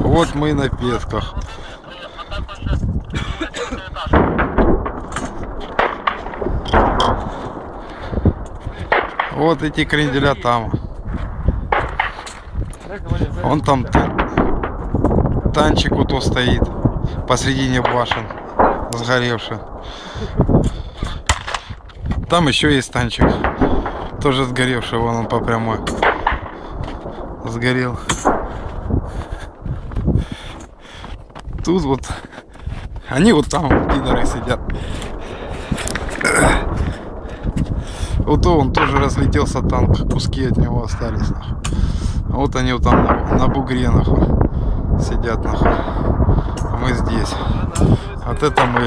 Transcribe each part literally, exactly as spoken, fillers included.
Вот мы на Песках. Вот эти кренделя там. Вон там танчик вот стоит посредине башен, сгоревший. Там еще есть танчик, тоже сгоревший, вон он по прямой сгорел. Тут вот они вот там пидоры сидят. Вот он тоже разлетелся танк, куски от него остались. Нахуй. Вот они вот там на, на бугре нахуй сидят нахуй. А мы здесь. Вот это мы.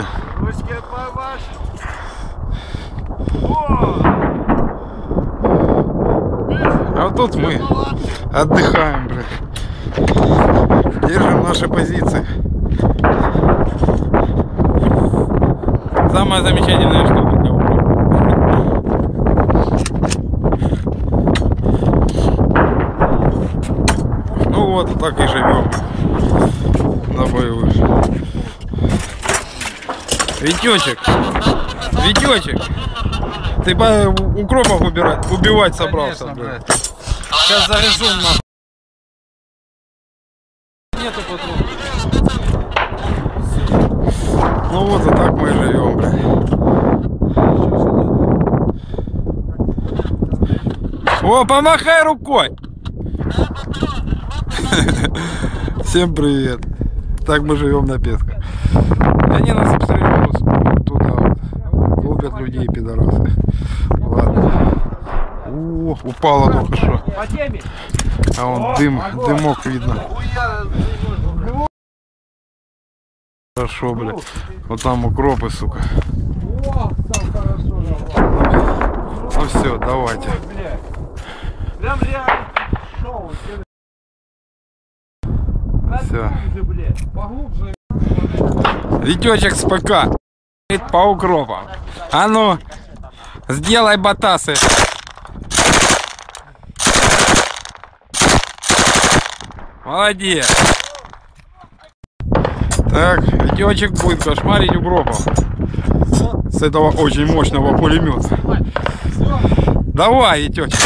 А вот тут мы отдыхаем, блядь. Держим наши позиции. Самая замечательная штука для укропа. Ну вот, так и живем на боевых. Витечек, Витечек, ты по укропов убирать, убивать собрался, блядь. Сейчас заряжу нахуй. Нету патронов. Ну вот, и так мы и живем, блядь. О, помахай рукой! Всем привет! Так мы живем на Песках. Они нас обстреливают туда вот. Долбят людей, пидорасы. Ладно. О, упало только что. А вон дым, дымок видно. Хорошо, бля. Вот там укропы, сука. Ну все, давайте. Все. Витечек с ПК по укропам. А ну, сделай батасы. Молодец. Так, Витечек будет кошмарить укропов с этого очень мощного пулемета. Давай, Витечек.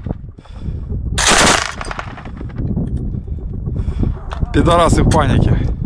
Пидорасы в панике.